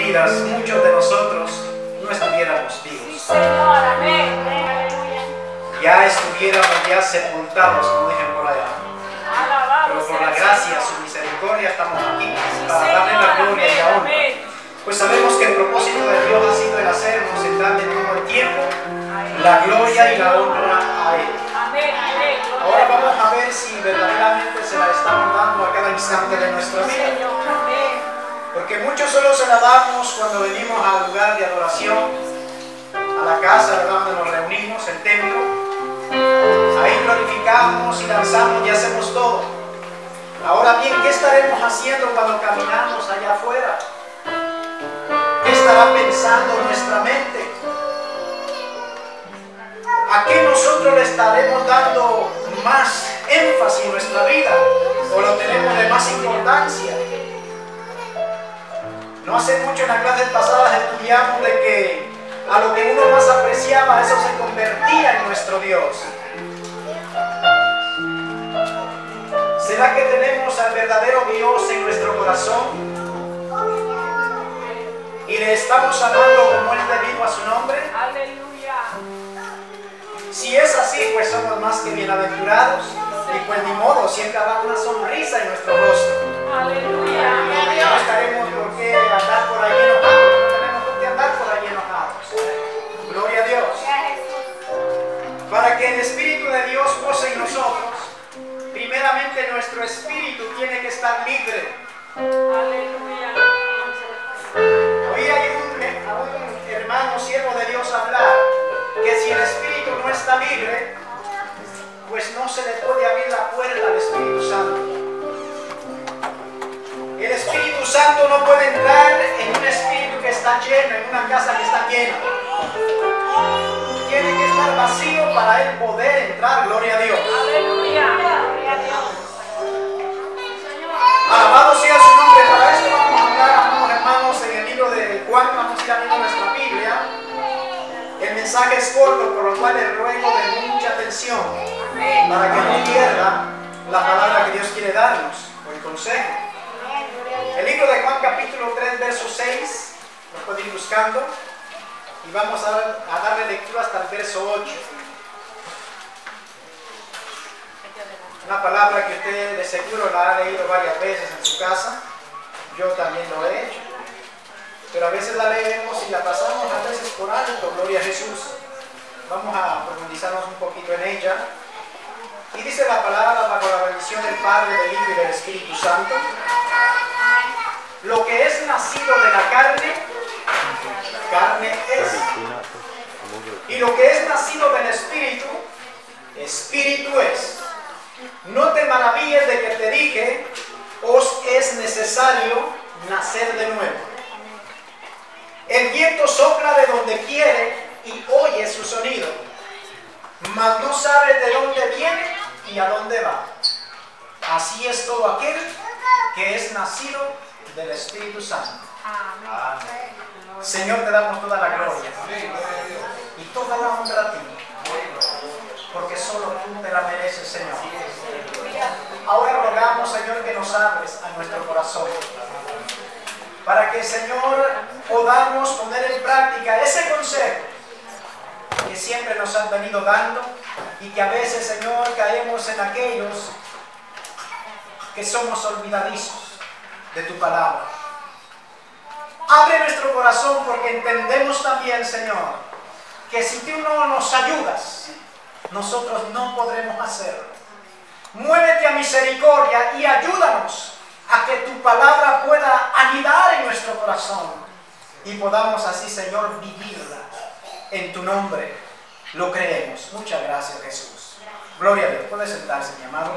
vidas, muchos de nosotros no estuviéramos vivos. Sí, Señor, amén, aleluya. Ya estuviéramos ya sepultados, como dicen por allá. Alabado Pero por sea la el gracia, Señor. su misericordia, estamos aquí Sí, para darle la Señor, gloria y la amén, honra. amén. Pues sabemos que el propósito de Dios ha sido el hacernos en darle todo el tiempo la gloria y la honra a Él. Amén, amén. Ahora vamos a ver si verdaderamente se la estamos dando a cada instante de nuestra vida. Señor, amén. Porque muchos solo se la damos cuando venimos al lugar de adoración, a la casa, ¿verdad?, donde nos reunimos, el templo. Ahí glorificamos y danzamos y hacemos todo. Ahora bien, ¿qué estaremos haciendo cuando caminamos allá afuera? ¿Qué estará pensando nuestra mente? ¿A qué nosotros le estaremos dando más énfasis en nuestra vida? ¿O lo tenemos de más importancia? No hace mucho en las clases pasadas estudiamos de que a lo que uno más apreciaba, eso se convertía en nuestro Dios. ¿Será que tenemos al verdadero Dios en nuestro corazón? ¿Y le estamos amando como es debido a su nombre? Aleluya. Si es así, pues somos más que bienaventurados. Y pues ni modo, siempre habrá una sonrisa en nuestro rostro. Aleluya. No estaremos por qué andar por ahí enojados. No tenemos por qué andar por ahí enojados. Gloria a Dios. Para que el Espíritu de Dios pose en nosotros, primeramente nuestro espíritu tiene que estar libre. Aleluya. Hoy hay a un hermano siervo de Dios hablar que si el espíritu no está libre, pues no se le puede abrir la puerta al Espíritu Santo. El Espíritu Santo no puede entrar en un espíritu que está lleno, en una casa que está llena. Tiene que estar vacío para él poder entrar, gloria a Dios. Aleluya. Gloria a Dios. Alabado sea su nombre. Para esto vamos a hablar, amados hermanos, en el libro de Juan. Vamos a ir abriendo nuestra Biblia. El mensaje es corto, por lo cual les ruego de mucha atención para que no pierda la palabra que Dios quiere darnos, o el consejo. El libro de Juan capítulo 3, verso 6, lo pueden ir buscando, y vamos a darle lectura hasta el verso 8. Una palabra que usted de seguro la ha leído varias veces en su casa, yo también lo he hecho, pero a veces la leemos y la pasamos a veces por alto, gloria a Jesús. Vamos a profundizarnos un poquito en ella. Y dice la palabra, bajo la bendición del Padre, del Hijo y del Espíritu Santo: lo que es nacido de la carne, carne es. Y lo que es nacido del Espíritu, Espíritu es. No te maravilles de que te dije, os es necesario nacer de nuevo. El viento sopla de donde quiere y oye su sonido, mas no sabes de dónde viene y a dónde va. Así es todo aquel que es nacido del Espíritu Santo. Amén. Señor, te damos toda la gloria y toda la honra a ti, porque solo tú te la mereces, Señor. Ahora rogamos, Señor, que nos abres a nuestro corazón, para que, Señor, podamos poner en práctica ese consejo que siempre nos han venido dando, y que a veces, Señor, caemos en aquellos que somos olvidadizos de tu palabra. Abre nuestro corazón, porque entendemos también, Señor, que si tú no nos ayudas, nosotros no podremos hacerlo. Muévete a misericordia y ayúdanos a que tu palabra pueda anidar en nuestro corazón y podamos así, Señor, vivirla. En tu nombre lo creemos. Muchas gracias, Jesús. Gloria a Dios. Puede sentarse, mi amado.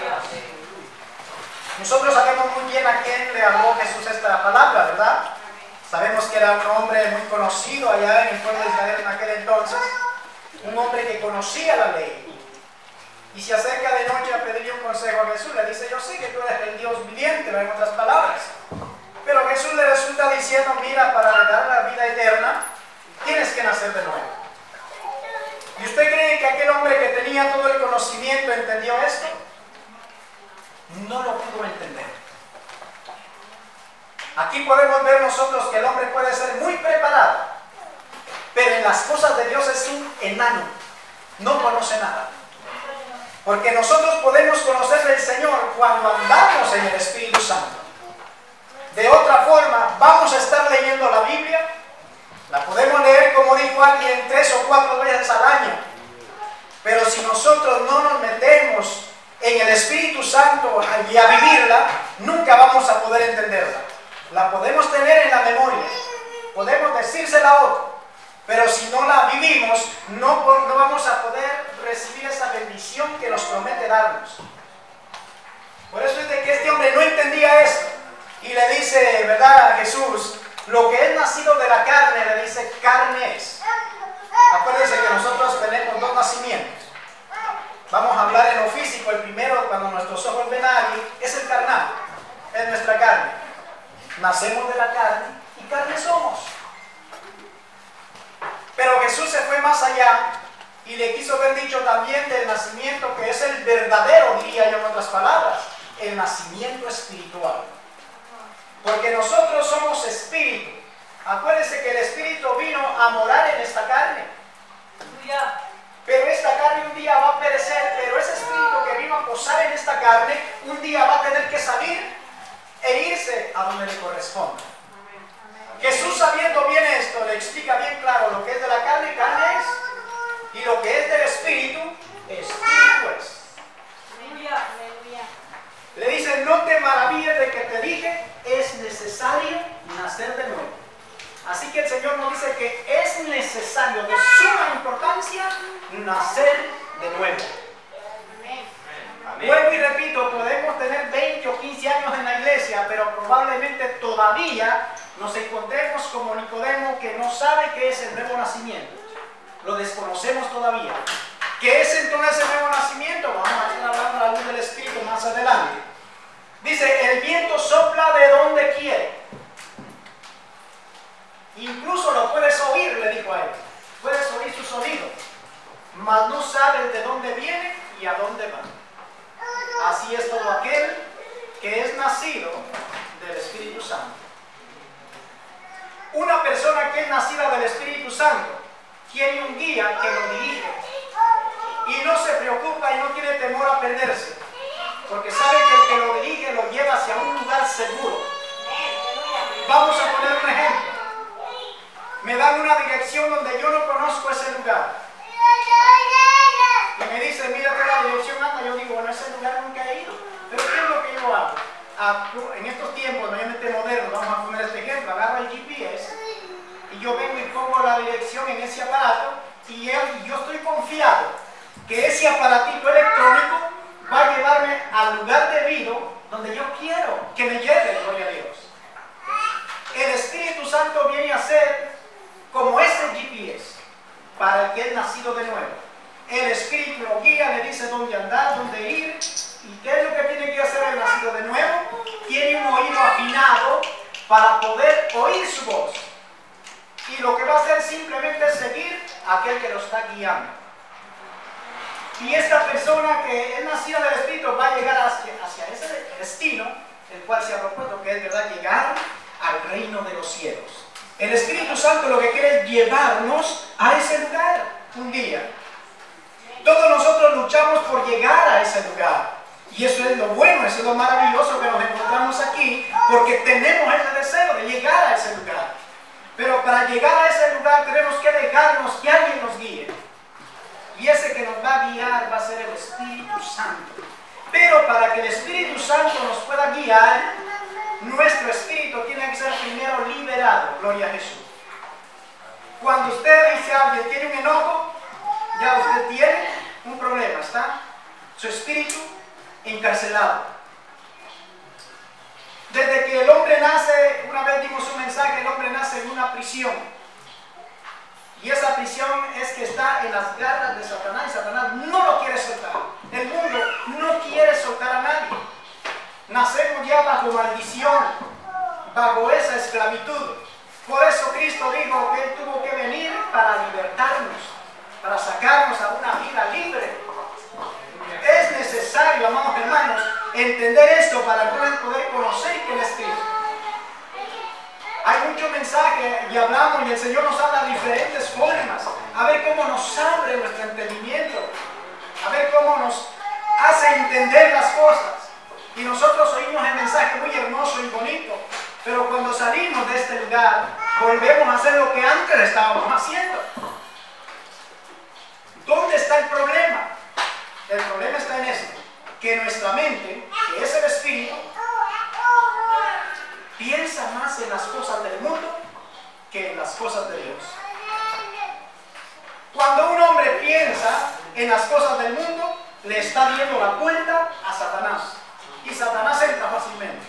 Nosotros sabemos muy bien a quién le habló Jesús esta palabra, ¿verdad? Sabemos que era un hombre muy conocido allá en el pueblo de Israel en aquel entonces, un hombre que conocía la ley. Y se acerca de noche a pedirle un consejo a Jesús. Le dice: yo sé que tú eres el Dios viviente, en otras palabras. Pero Jesús le resulta diciendo: mira, para dar la vida eterna, tienes que nacer de nuevo. ¿Y usted cree que aquel hombre que tenía todo el conocimiento entendió esto? No lo pudo entender. Aquí podemos ver nosotros que el hombre puede ser muy preparado, pero en las cosas de Dios es un enano, no conoce nada. Porque nosotros podemos conocer del Señor cuando andamos en el Espíritu Santo. De otra forma, vamos a estar leyendo la Biblia, la podemos leer, como dijo alguien, 3 o 4 veces al año. Pero si nosotros no nos metemos en el Espíritu Santo y a vivirla, nunca vamos a poder entenderla. La podemos tener en la memoria, podemos decírsela a otro, pero si no la vivimos, no vamos a poder recibir esa bendición que nos promete darnos. Por eso es de que este hombre no entendía esto. Y le dice, ¿verdad?, a Jesús, lo que es nacido de la carne, le dice, carne es. Acuérdense que nosotros tenemos 2 nacimientos. Vamos a hablar en lo físico. El primero, cuando nuestros ojos ven a alguien, es el carnal, es nuestra carne. Nacemos de la carne y carne somos. Pero Jesús se fue más allá y le quiso haber dicho también del nacimiento, que es el verdadero, diría yo en otras palabras, el nacimiento espiritual. Porque nosotros somos espíritu. Acuérdense que el espíritu vino a morar en esta carne. Pero esta carne un día va a perecer, pero ese espíritu que vino a posar en esta carne, un día va a tener que salir e irse a donde le corresponde. Jesús, sabiendo bien esto, le explica bien claro lo que es de la carne, carne es, y lo que es del espíritu, espíritu es. Le dice, no te maravilles de que te dije, es necesario nacer de nuevo. Así que el Señor nos dice que es necesario, de suma importancia, nacer de nuevo. Amén. Vuelvo y repito, podemos tener 20 o 15 años en la iglesia, pero probablemente todavía nos encontremos como Nicodemo, que no sabe qué es el nuevo nacimiento. Lo desconocemos todavía. ¿Qué es entonces el nuevo nacimiento? Vamos a estar hablando a la luz del Espíritu más adelante. Dice, el viento sopla de donde quiere. Incluso lo puedes oír, le dijo a él. Puedes oír su sonido, mas no sabes de dónde viene y a dónde va. Así es todo aquel que es nacido del Espíritu Santo. Una persona que es nacida del Espíritu Santo tiene un guía que lo dirige y no se preocupa y no tiene temor a perderse, porque sabe que el que lo dirige lo lleva hacia un lugar seguro. Vamos a poner un ejemplo. Me dan una dirección donde yo no conozco ese lugar y me dicen, mírate la dirección, anda. Yo digo, bueno, ese lugar nunca he ido, pero ¿qué es lo que yo hago? En estos tiempos, mayormente modernos, vamos a poner este ejemplo, agarro el GPS y yo vengo y pongo la dirección en ese aparato y yo estoy confiado que ese aparatito electrónico va a llevarme al lugar debido donde yo quiero que me lleve, gloria a Dios. El Espíritu Santo viene a ser como ese GPS para el que es nacido de nuevo. El Espíritu lo guía, le dice dónde andar, dónde ir. ¿Y qué es lo que tiene que hacer el nacido de nuevo? Tiene un oído afinado para poder oír su voz. Y lo que va a hacer simplemente es seguir a aquel que lo está guiando. Y esta persona que es nacida del Espíritu va a llegar hacia ese destino, el cual se ha propuesto, que es, ¿verdad?, llegar al reino de los cielos. El Espíritu Santo lo que quiere es llevarnos a ese lugar un día. Todos nosotros luchamos por llegar a ese lugar. Y eso es lo bueno, eso es lo maravilloso que nos encontramos aquí, porque tenemos ese deseo de llegar a ese lugar. Pero para llegar a ese lugar tenemos que dejarnos que alguien nos guíe. Y ese que nos va a guiar va a ser el Espíritu Santo. Pero para que el Espíritu Santo nos pueda guiar, nuestro espíritu tiene que ser primero liberado. Gloria a Jesús. Cuando usted dice a alguien, tiene un enojo, ya usted tiene un problema, ¿está? Su espíritu encarcelado. Desde que el hombre nace, una vez dimos un mensaje, el hombre nace en una prisión. Y esa prisión es que está en las garras de Satanás, y Satanás no lo quiere soltar. El mundo no quiere soltar a nadie. Nacemos ya bajo maldición, bajo esa esclavitud. Por eso Cristo dijo que Él tuvo que venir para libertarnos, para sacarnos a una vida libre. Es necesario, amados hermanos, entender esto para poder conocer quién es Cristo. mucho mensaje y hablamos y el Señor nos habla de diferentes formas. A ver cómo nos abre nuestro entendimiento. A ver cómo nos hace entender las cosas. Y nosotros oímos el mensaje muy hermoso y bonito. Pero cuando salimos de este lugar, volvemos a hacer lo que antes estábamos haciendo. ¿Dónde está el problema? El problema está en esto. Que nuestra mente, que es el espíritu, piensa más en las cosas del mundo que en las cosas de Dios. Cuando un hombre piensa en las cosas del mundo, le está dando la puerta a Satanás. Y Satanás entra fácilmente.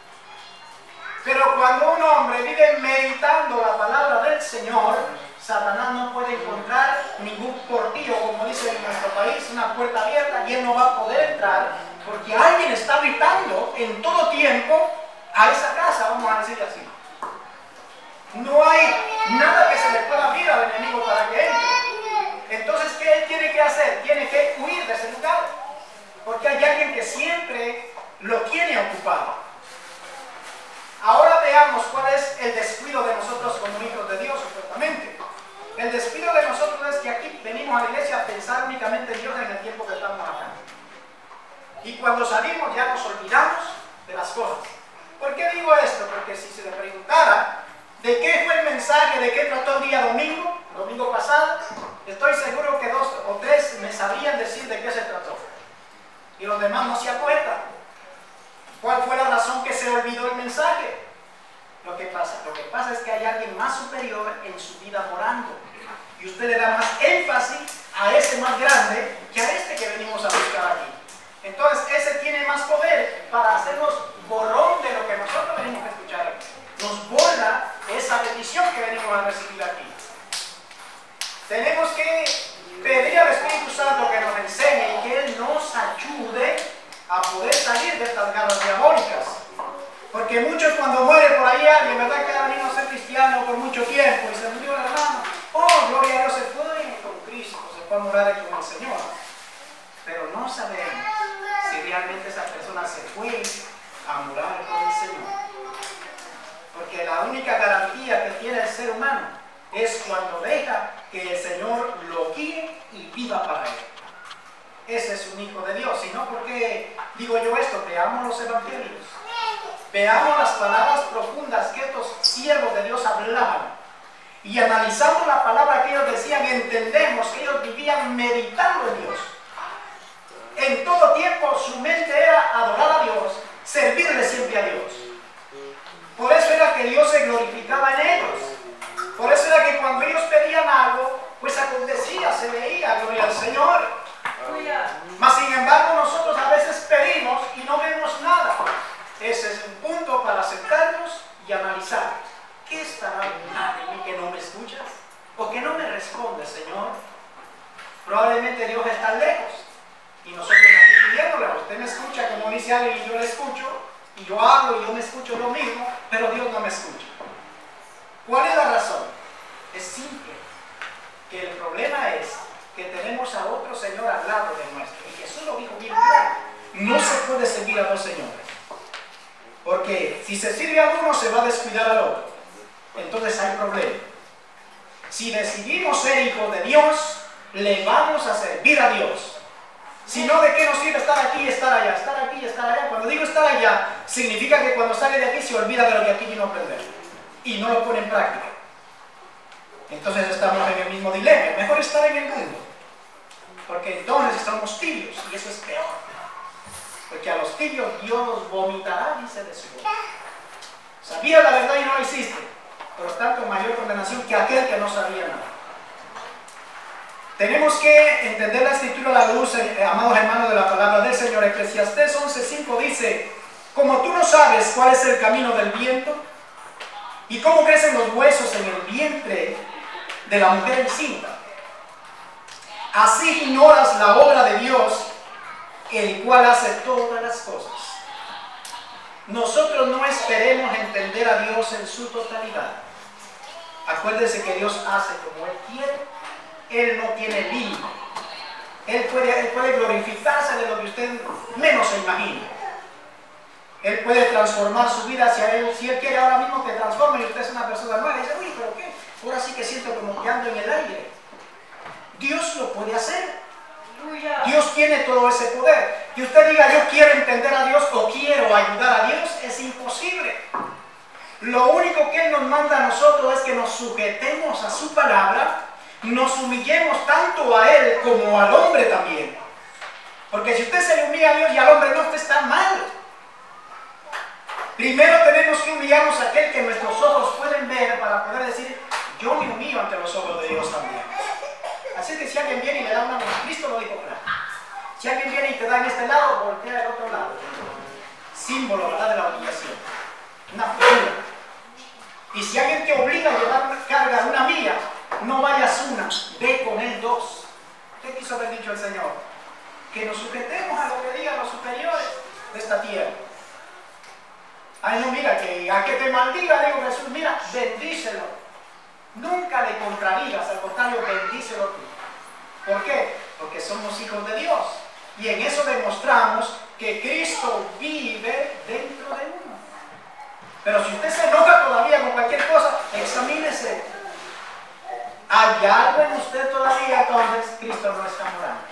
Pero cuando un hombre vive meditando la palabra del Señor, Satanás no puede encontrar ningún portillo, como dicen en nuestro país, una puerta abierta, y él no va a poder entrar porque alguien está habitando en todo tiempo a esa casa, vamos a decir así. No hay nada que se le pueda abrir al enemigo para que entre. Entonces, ¿qué él tiene que hacer? Tiene que huir de ese lugar, porque hay alguien que siempre lo tiene ocupado. Ahora veamos cuál es el descuido de nosotros como hijos de Dios, supuestamente. El descuido de nosotros es que aquí venimos a la iglesia a pensar únicamente en Dios en el tiempo que estamos acá. Y cuando salimos ya nos olvidamos de las cosas. ¿Por qué digo esto? Porque si se le preguntara de qué fue el mensaje, de qué trató el día domingo pasado, estoy seguro que 2 o 3 me sabrían decir de qué se trató. Y los demás no se acuerdan. ¿Cuál fue la razón que se olvidó el mensaje? Lo que pasa es que hay alguien más superior en su vida morando. Y usted le da más énfasis a ese más grande que a este que venimos a buscar aquí. Entonces, ese tiene más poder para hacernos borrón de lo que nosotros venimos a escuchar aquí. Nos borra esa bendición que venimos a recibir aquí. Tenemos que pedir al Espíritu Santo que nos enseñe y que Él nos ayude a poder salir de estas garras diabólicas. Porque muchos cuando muere por ahí alguien, ¿verdad? Que ha venido a ser cristiano por mucho tiempo y se murió el hermano. Oh, gloria a Dios, se fue con Cristo, se fue a morar aquí con el Señor. Pero no sabemos si realmente esa persona se fue a morar con el Señor. Porque la única garantía que tiene el ser humano es cuando deja que el Señor lo guíe y viva para él. Ese es un hijo de Dios. Y no porque digo yo esto, veamos los evangelios. Veamos las palabras profundas que estos siervos de Dios hablaban. Y analizando la palabra que ellos decían, entendemos que ellos vivían meditando en Dios. En todo tiempo su mente era adorar a Dios, servirle siempre a Dios. Por eso era que Dios se glorificaba en ellos. Por eso era que cuando ellos pedían algo, pues acontecía, se veía, gloria al Señor. Mas sin embargo nosotros a veces pedimos y no vemos nada. Ese es un punto para sentarnos y analizar. ¿Qué estará mal en mí que no me escuchas? ¿O que no me responde, Señor? Probablemente Dios está lejos. Y nosotros aquí pidiéndole, usted me escucha como dice alguien y yo le escucho. Y yo hablo y yo me escucho lo mismo, pero Dios no me escucha. ¿Cuál es la razón? Es simple. Que el problema es que tenemos a otro Señor al lado de nuestro. Y Jesús lo dijo bien claro. No se puede seguir a dos señores. Porque si se sirve a uno, se va a descuidar al otro. Entonces hay problema. Si decidimos ser hijos de Dios, le vamos a servir a Dios. Si no, ¿de qué nos sirve estar aquí y estar allá? Estar aquí y estar allá. Cuando digo estar allá, significa que cuando sale de aquí se olvida de lo que aquí vino a aprender. Y no lo pone en práctica. Entonces estamos en el mismo dilema. Mejor estar en el mundo. Porque entonces somos tibios y eso es peor. Porque a los tibios Dios vomitará, dice de su boca. Sabía la verdad y no la hiciste. Por lo tanto, mayor condenación que aquel que no sabía nada. Tenemos que entender la escritura a la luz, amados hermanos, de la palabra del Señor. Eclesiastés 11:5 dice: como tú no sabes cuál es el camino del viento y cómo crecen los huesos en el vientre de la mujer encinta, así ignoras la obra de Dios, el cual hace todas las cosas. Nosotros no esperemos entender a Dios en su totalidad. Acuérdese que Dios hace como Él quiere. Él no tiene límite. Él puede glorificarse de lo que usted menos se imagina. Él puede transformar su vida hacia Él. Si Él quiere ahora mismo que transforme y usted es una persona nueva, y dice, uy, pero ¿qué? Ahora sí que siento como que ando en el aire. Dios lo puede hacer. Dios tiene todo ese poder. Que usted diga, yo quiero entender a Dios o quiero ayudar a Dios, es imposible. Lo único que Él nos manda a nosotros es que nos sujetemos a su palabra, nos humillemos tanto a Él como al hombre también. Porque si usted se le humilla a Dios y al hombre no, usted está mal. Primero tenemos que humillarnos a aquel que nuestros ojos pueden ver para poder decir, yo me humillo ante los ojos de Dios también. Así que si alguien viene y le da una mano, Cristo lo dijo claro. Si alguien viene y te da en este lado, voltea al otro lado. Símbolo, ¿verdad?, de la humillación. Una figura. Y si alguien te obliga a llevar una carga, una milla, no vayas una, ve con él dos. ¿Qué quiso haber dicho el Señor? Que nos sujetemos a lo que digan los superiores de esta tierra. Ay, no, mira, que a que te maldiga, digo Jesús, mira, bendícelo. Nunca le contradigas, al contrario, bendícelo tú. ¿Por qué? Porque somos hijos de Dios. Y en eso demostramos que Cristo vive dentro de uno. Pero si usted se enoja todavía con cualquier cosa, examínese. ¿Hay algo en usted todavía? Entonces Cristo no está morando.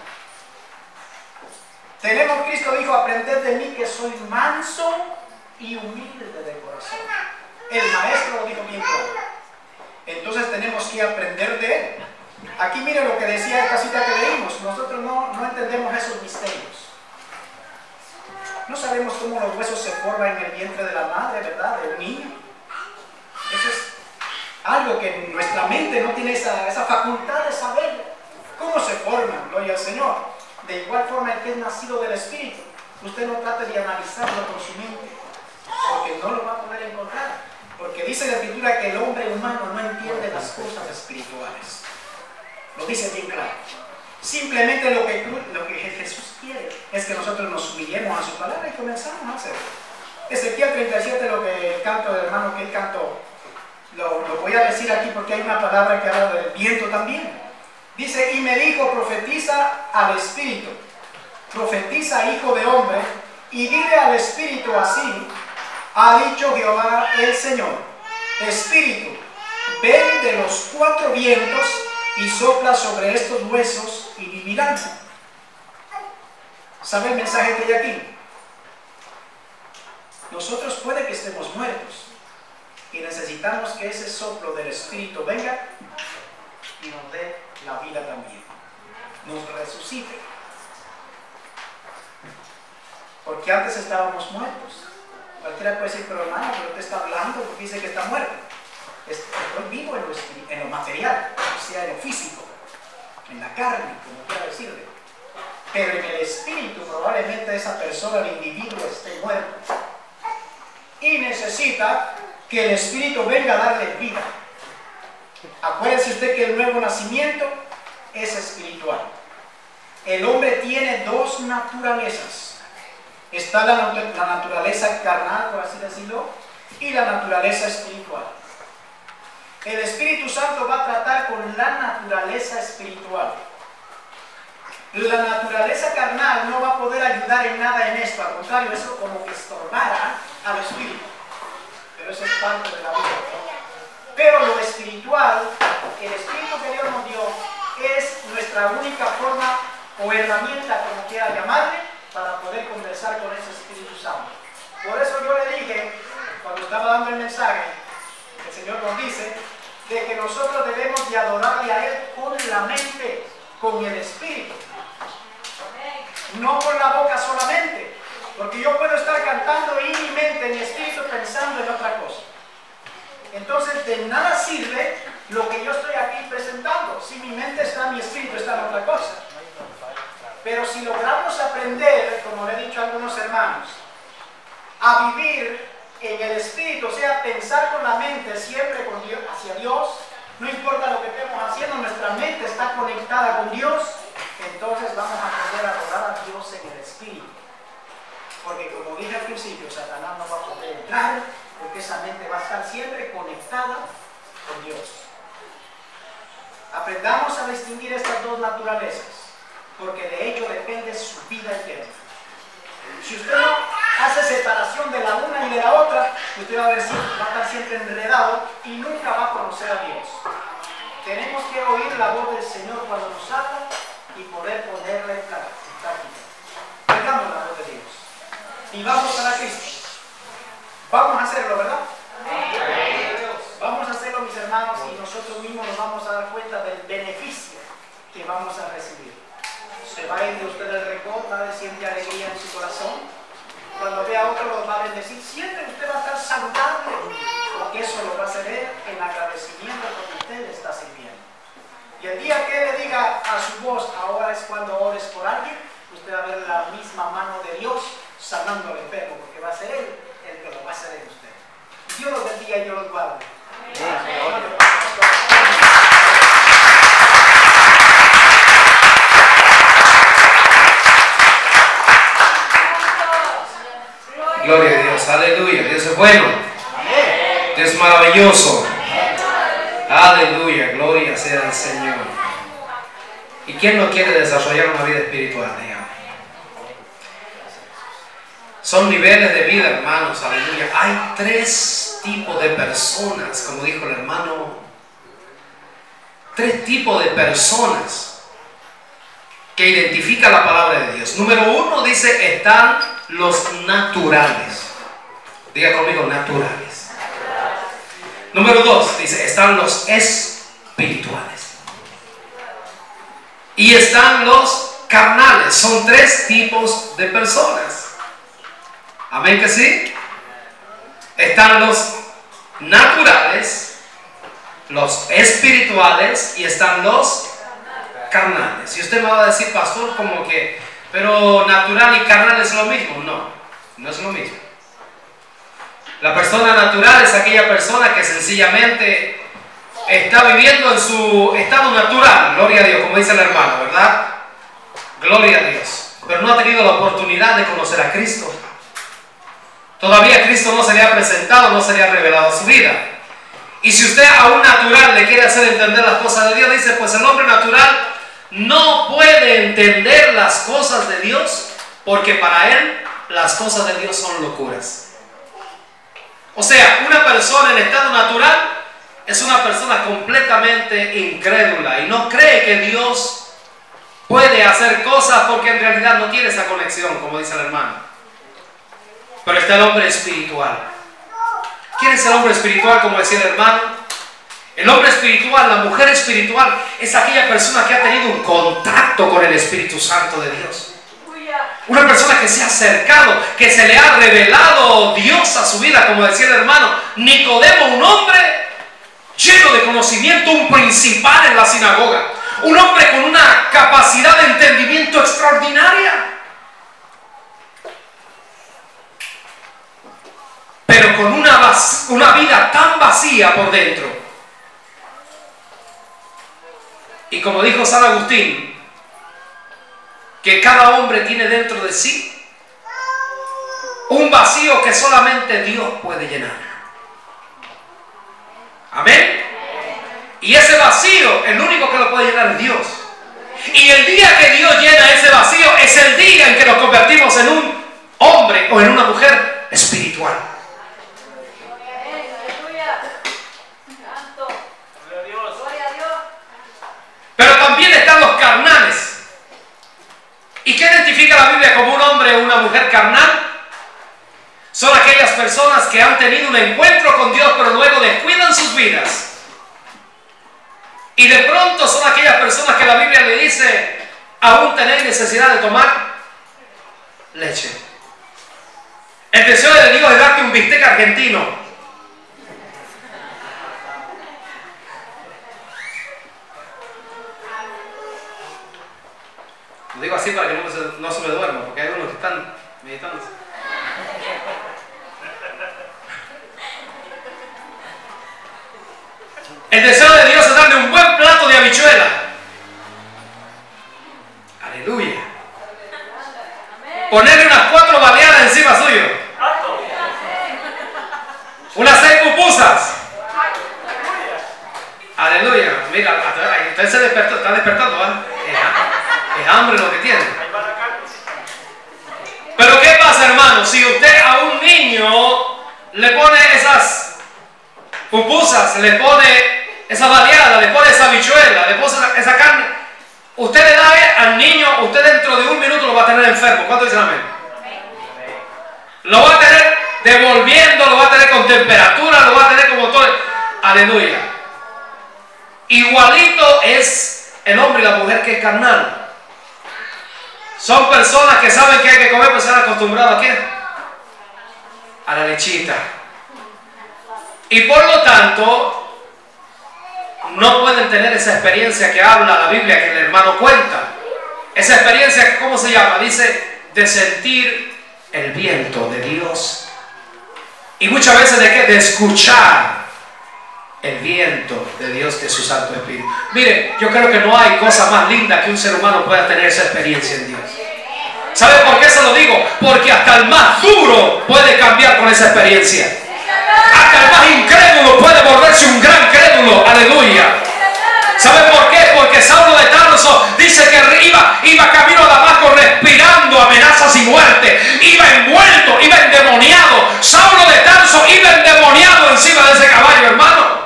Tenemos, Cristo dijo, aprended de mí que soy manso y humilde de corazón. El maestro lo dijo bien claro. Entonces tenemos que aprender de él. Aquí mire lo que decía esta cita que leímos. Nosotros no entendemos esos misterios. No sabemos cómo los huesos se forman en el vientre de la madre, ¿verdad? De un niño. Eso es algo que nuestra mente no tiene esa facultad de saber. ¿Cómo se forman? Gloria al Señor. De igual forma, el que es nacido del Espíritu, usted no trate de analizarlo con su mente, porque no lo va a poder encontrar. Porque dice la Escritura que el hombre humano no entiende las cosas espirituales. Lo dice bien claro. Simplemente lo que Jesús quiere es que nosotros nos humillemos a su palabra y comenzamos a hacerlo. Ezequiel 37, lo que el canto del hermano que él cantó, lo voy a decir aquí porque hay una palabra que habla del viento también. Dice, y me dijo, profetiza al Espíritu, profetiza, hijo de hombre, y dile al Espíritu así, ha dicho Jehová el Señor, Espíritu, ven de los cuatro vientos y sopla sobre estos huesos y vivirán. ¿Sabe el mensaje que hay aquí? Nosotros puede que estemos muertos y necesitamos que ese soplo del Espíritu venga y nos dé la vida también, nos resucite. Porque antes estábamos muertos. Cualquiera puede decir, pero hermano, pero te está hablando porque dice que está muerto. Estoy vivo en lo material, o sea, en lo físico, en la carne, como quiera decirle. Pero en el espíritu probablemente esa persona, el individuo, esté muerto. Y necesita que el Espíritu venga a darle vida. Acuérdese usted que el nuevo nacimiento es espiritual. El hombre tiene dos naturalezas. Está la naturaleza carnal, por así decirlo, y la naturaleza espiritual. El Espíritu Santo va a tratar con la naturaleza espiritual. La naturaleza carnal no va a poder ayudar en nada en esto, al contrario, eso como que estorbara al Espíritu. Pero eso es parte de la vida. Pero lo espiritual, el Espíritu que Dios nos dio, es nuestra única forma o herramienta, como quiera llamarle, para poder conversar con ese Espíritu Santo. Por eso yo le dije, cuando estaba dando el mensaje, el Señor nos dice, de que nosotros debemos de adorarle a Él con la mente, con el Espíritu. No con la boca solamente, porque yo puedo estar cantando y mi mente, mi espíritu pensando en otra cosa. Entonces de nada sirve lo que yo estoy aquí presentando, si mi mente está, mi espíritu está en otra cosa. Pero si logramos aprender, como le he dicho a algunos hermanos, a vivir en el espíritu, o sea, pensar con la mente siempre con Dios, hacia Dios, no importa lo que estemos haciendo, nuestra mente está conectada con Dios, entonces vamos a poder adorar a Dios en el espíritu. Porque como dije al principio, Satanás no va a poder entrar, porque esa mente va a estar siempre conectada con Dios. Aprendamos a distinguir estas dos naturalezas, porque de ello depende su vida eterna. Si usted no hace separación de la una y de la otra, usted va a estar siempre enredado y nunca va a conocer a Dios. Tenemos que oír la voz del Señor cuando nos habla y poder ponerla en práctica. Oigamos la voz de Dios y vamos a Cristo. Vamos a hacerlo, ¿verdad? Vamos a hacerlo, mis hermanos, y nosotros mismos nos vamos a dar cuenta del beneficio que vamos a recibir. Se va a ir de usted el rencor, va a siente alegría en su corazón. Cuando vea a otro lo va a bendecir, siempre usted va a estar saludable, porque eso lo va a hacer en agradecimiento porque usted le está sirviendo. Y el día que Él le diga a su voz, ahora es cuando ores por alguien, usted va a ver la misma mano de Dios sanando al enfermo, porque va a ser Él el que lo va a hacer en usted. Dios los bendiga y Dios los guarde. Gloria a Dios, aleluya. Dios es bueno, Dios es maravilloso, aleluya, gloria sea al Señor. ¿Y quién no quiere desarrollar una vida espiritual? Dígame. Son niveles de vida, hermanos, aleluya. Hay 3 tipos de personas, como dijo el hermano, 3 tipos de personas que identifica la palabra de Dios. Número 1 dice, están los naturales. Diga conmigo, naturales. Número 2 dice, están los espirituales. Y están los carnales. Son 3 tipos de personas. Amén que sí. Están los naturales, los espirituales y están los carnales. Y usted me va a decir, pastor, como que, pero natural y carnal es lo mismo. No, no es lo mismo. La persona natural es aquella persona que sencillamente está viviendo en su estado natural, gloria a Dios, como dice el hermano, ¿verdad? Gloria a Dios. Pero no ha tenido la oportunidad de conocer a Cristo. Todavía Cristo no se le ha presentado, no se le ha revelado a su vida. Y si usted a un natural le quiere hacer entender las cosas de Dios, dice, pues el hombre natural no puede entender las cosas de Dios, porque para él las cosas de Dios son locuras. O sea, una persona en estado natural es una persona completamente incrédula y no cree que Dios puede hacer cosas porque en realidad no tiene esa conexión, como dice el hermano. Pero está el hombre espiritual. ¿Quién es el hombre espiritual, como decía el hermano? El hombre espiritual, la mujer espiritual, es aquella persona que ha tenido un contacto con el Espíritu Santo de Dios. Una persona que se ha acercado, que se le ha revelado Dios a su vida, como decía el hermano. Nicodemo, un hombre lleno de conocimiento, un principal en la sinagoga. Un hombre con una capacidad de entendimiento extraordinaria. Pero con una vida tan vacía por dentro. Y como dijo San Agustín, que cada hombre tiene dentro de sí un vacío que solamente Dios puede llenar. Amén. Y ese vacío, el único que lo puede llenar es Dios. Y el día que Dios llena ese vacío es el día en que nos convertimos en un hombre o en una mujer espiritual. Pero también están los carnales. ¿Y qué identifica la Biblia como un hombre o una mujer carnal? Son aquellas personas que han tenido un encuentro con Dios, pero luego descuidan sus vidas. Y de pronto son aquellas personas que la Biblia le dice, aún tenéis necesidad de tomar leche. El deseo de Dios es darte un bistec argentino. Lo digo así para que no se me duerma, porque hay unos que están meditando. El deseo de Dios es darle un buen plato de habichuela. Aleluya. Ponerle unas 4 baleadas encima suyo. Unas 6 pupusas. Aleluya. Mira, usted se despertó, está despertando, ¿eh? Es hambre lo que tiene. Pero ¿qué pasa, hermano? hermano, si usted a un niño le pone esas pupusas, le pone esa baleada, le pone esa habichuela, le pone esa carne, usted le da al niño, usted dentro de un minuto lo va a tener enfermo. ¿Cuánto dicen amén? Lo va a tener devolviendo, lo va a tener con temperatura, lo va a tener como todo. Aleluya. Igualito es el hombre y la mujer que es carnal. Son personas que saben que hay que comer, pero se han acostumbrado ¿a qué? A la lechita. Y por lo tanto, no pueden tener esa experiencia que habla la Biblia, que el hermano cuenta. Esa experiencia, ¿cómo se llama? Dice, de sentir el viento de Dios. Y muchas veces de qué? De escuchar el viento de Dios, de su Santo Espíritu. Mire, yo creo que no hay cosa más linda que un ser humano pueda tener esa experiencia en Dios. ¿Sabe por qué se lo digo? Porque hasta el más duro puede cambiar con esa experiencia. Hasta el más incrédulo puede volverse un gran crédulo. Aleluya. ¿Sabe por qué? Porque Saulo de Tarso dice que iba camino a Damasco respirando amenazas y muerte. Iba envuelto, iba endemoniado. Saulo de Tarso iba endemoniado encima de ese caballo, hermano.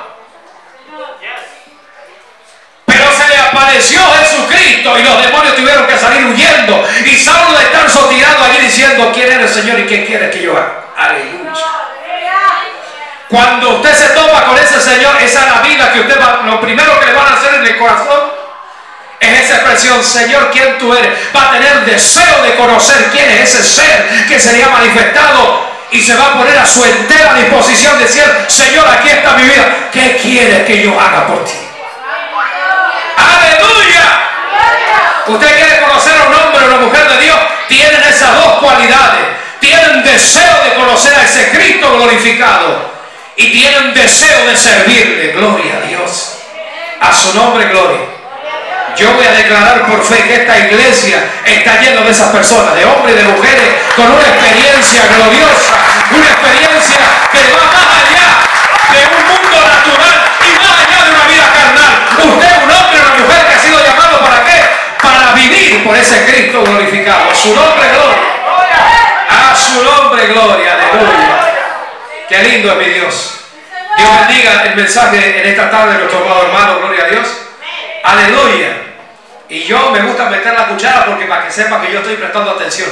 Pero se le apareció Jesucristo y los demonios tuvieron que salir huyendo. Y Saulo de Tarso tirado allí diciendo, ¿quién eres, Señor, y qué quieres que yo haga? Aleluya. Cuando usted se topa con ese Señor, esa es la vida que usted va, lo primero que le van a hacer en el corazón es esa expresión, Señor, ¿quién tú eres? Va a tener deseo de conocer quién es ese ser que sería manifestado y se va a poner a su entera disposición de decir, Señor, aquí está mi vida, ¿qué quieres que yo haga por ti? ¡Aleluya! Usted quiere conocer a un hombre o una mujer de Dios, tienen esas dos cualidades, tienen deseo de conocer a ese Cristo glorificado y tienen deseo de servirle. Gloria a Dios, a su nombre, gloria. Yo voy a declarar por fe que esta iglesia está llena de esas personas, de hombres y de mujeres con una experiencia gloriosa, una experiencia que va más allá de un mundo natural y más allá de una vida carnal. Usted es un hombre o una mujer que ha sido llamado ¿para qué? Para vivir por ese Cristo glorificado. A su nombre, gloria. A su nombre, gloria. Aleluya. Qué lindo es mi Dios. Dios bendiga el mensaje en esta tarde de nuestro amado hermano. Gloria a Dios. Aleluya. Y yo me gusta meter la cuchara porque para que sepa que yo estoy prestando atención.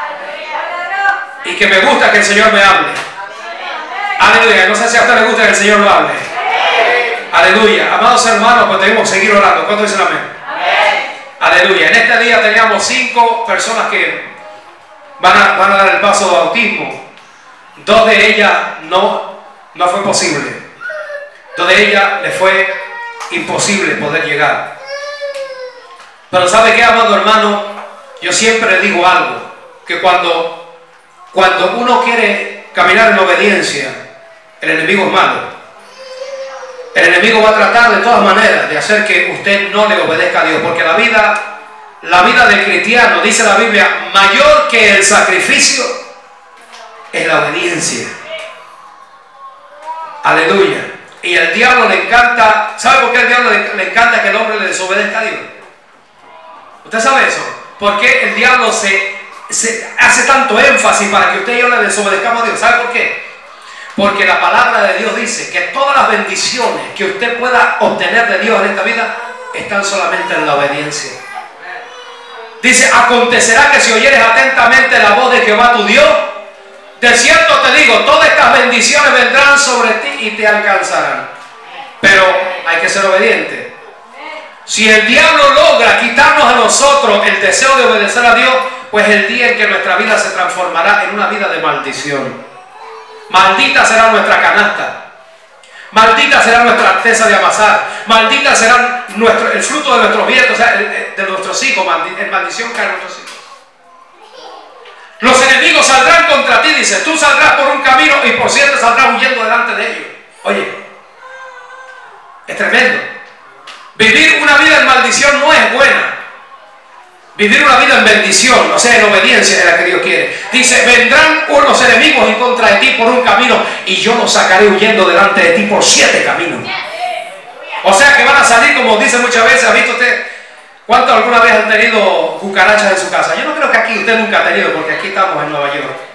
Y que me gusta que el Señor me hable. Aleluya. No sé si a usted le gusta que el Señor lo hable. Aleluya. Amados hermanos, pues debemos seguir orando. ¿Cuántos dicen amén? Aleluya. En este día teníamos 5 personas que van a dar el paso de bautismo. 2 de ellas no fue posible. 2 de ellas le fue imposible poder llegar. Pero ¿sabe qué, amado hermano? Yo siempre le digo algo, que cuando uno quiere caminar en obediencia, el enemigo es malo. El enemigo va a tratar de todas maneras de hacer que usted no le obedezca a Dios, porque la vida del cristiano, dice la Biblia, mayor que el sacrificio es la obediencia. Aleluya. Y al diablo le encanta, ¿sabe por qué al diablo le encanta que el hombre le desobedezca a Dios? ¿Usted sabe eso? Porque el diablo se hace tanto énfasis para que usted y yo le desobedezcamos a Dios. ¿Sabe por qué? Porque la palabra de Dios dice que todas las bendiciones que usted pueda obtener de Dios en esta vida están solamente en la obediencia. Dice, acontecerá que si oyeres atentamente la voz de Jehová tu Dios, de cierto te digo, todas estas bendiciones vendrán sobre ti y te alcanzarán. Pero hay que ser obediente. Si el diablo logra quitarnos a nosotros el deseo de obedecer a Dios, pues el día en que nuestra vida se transformará en una vida de maldición. Maldita será nuestra canasta. Maldita será nuestra arteza de amasar. Maldita será el fruto de nuestros vientos, o sea, de nuestros hijos. En maldición caen nuestros hijos. Los enemigos saldrán contra ti, dice. Tú saldrás por un camino y por 7 saldrás huyendo delante de ellos. Oye, es tremendo. Vivir una vida en maldición no es buena. Vivir una vida en bendición, o sea, en obediencia es la que Dios quiere. Dice, vendrán unos enemigos en contra de ti por un camino y yo los sacaré huyendo delante de ti por 7 caminos. O sea que van a salir, como dice muchas veces, ¿ha visto usted? ¿Cuántos alguna vez han tenido cucarachas en su casa? Yo no creo que aquí usted nunca ha tenido, porque aquí estamos en Nueva York.